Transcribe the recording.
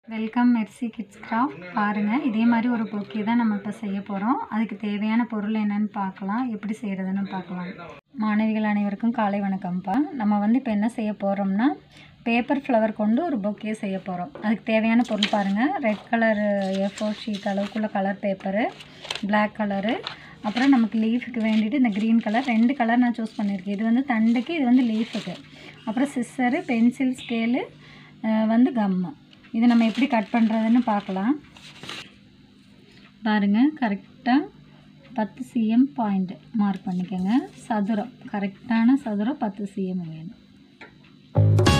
Welcome Mercy kids craft. பாருங்கள், இதே மாதிரி ஒரு பொக்கே தான் நம்ம இப்போ செய்ய போகிறோம். அதுக்கு தேவையான பொருள் என்னென்னு பார்க்கலாம், எப்படி செய்கிறதுன்னு பார்க்கலாம். மாணவிகள் அனைவருக்கும் காலை வணக்கம்ப்பா. நம்ம இப்போ என்ன செய்ய போகிறோம்னா, பேப்பர் ஃப்ளவர் கொண்டு ஒரு பொக்கே செய்ய போகிறோம். அதுக்கு தேவையான பொருள் பாருங்கள். ரெட் கலர் A4 ஷீட் அளவுக்குள்ள கலர் பேப்பரு, பிளாக் கலரு, அப்புறம் நமக்கு லீஃபுக்கு வேண்டிட்டு இந்த க்ரீன் கலர், 2 கலர் நான் சூஸ் பண்ணியிருக்கேன். இது தண்டுக்கு, இது லீஃபுக்கு. அப்புறம் சிஸ்ஸரு, பென்சில், ஸ்கேலு, கம்மு. இதை நம்ம எப்படி கட் பண்ணுறதுன்னு பார்க்கலாம். பாருங்கள், கரெக்டாக 10 cm பாயிண்ட் மார்க் பண்ணிக்கோங்க. சதுரம், கரெக்டான சதுரம் 10 cm வேணும்.